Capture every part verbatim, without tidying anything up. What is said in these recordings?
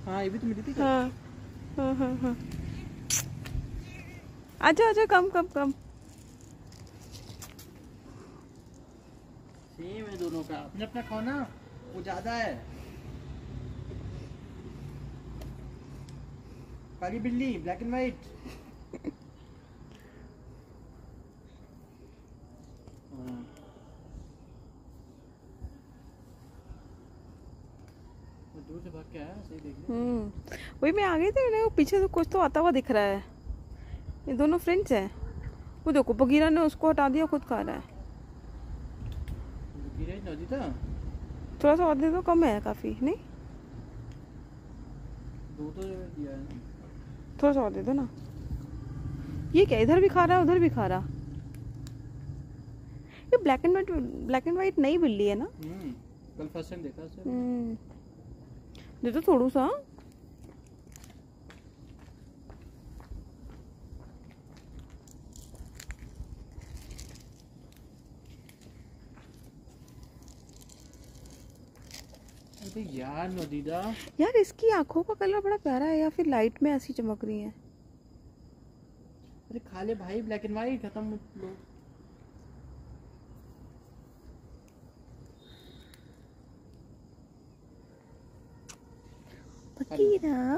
हाँ ये भी तो मिली थी। हाँ हाँ हाँ हाँ। आजा आजा, कम कम कम। सेम है दोनों का, अपने अपना खाओ ना, वो ज्यादा है। काली बिल्ली, ब्लैक एंड व्हाइट। दूर से भाग के आया, सही देख लिया। हम्म वही मैं आ गई थी ना, पीछे से कुछ तो आता हुआ दिख रहा है। ये दोनों फ्रेंड्स हैं। वो देखो बगीरा ने उसको हटा दिया, खुद खा रहा है। बगीरा नदी था। थोड़ा सा और दे दो, कम है काफी नहीं। दो तो दिया है ना। थोड़ा सा और दे दो ना। ये क्या, इधर भी खा रहा है उधर भी खा रहा। ये black and white, black and white नई बिल्ली है ना। हम्म कल फर्स्ट टाइम देखा उसे। हम्म दे दो थोड़ा सा। अरे यार नदीदा, यार इसकी आंखों का कलर बड़ा प्यारा है, या फिर लाइट में ऐसी चमक रही है। अरे खा ले भाई, ब्लैक एंड व्हाइट खत्म लो। बगीरा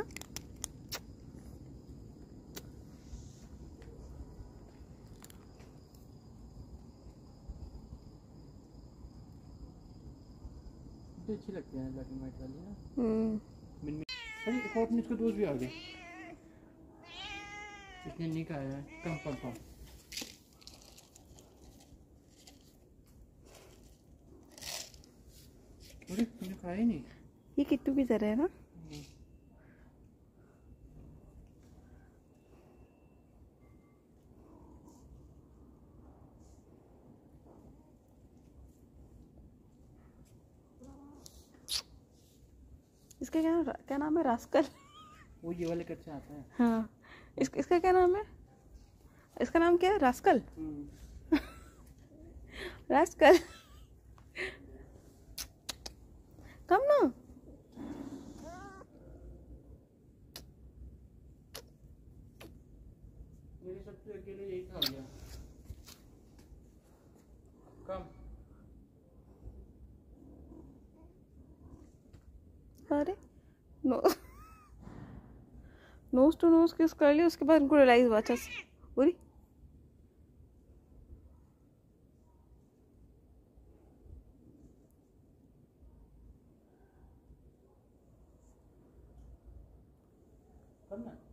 तो अच्छी लगती है ब्लैक एंड व्हाइट वाली ना। हम्म अरे एक और अपने इसका दोस्त भी आ गए। इसने नहीं खाया है, कम कम कम। अरे तूने खाया ही नहीं। ये किट्टू की तरह है ना। इसका क्या क्या नाम है, रास्कल। वो ये वाले कच्चे आता है। हाँ इस, इसका क्या नाम है, इसका नाम क्या है, रास्कल। रास्कल कम ना। मेरे सबसे अकेले यही खा गया। कम। अरे नो नोज टू नोज किस कर लिया, उसके बाद उनको रियलाइज हुआ। अच्छा पूरी कम ना।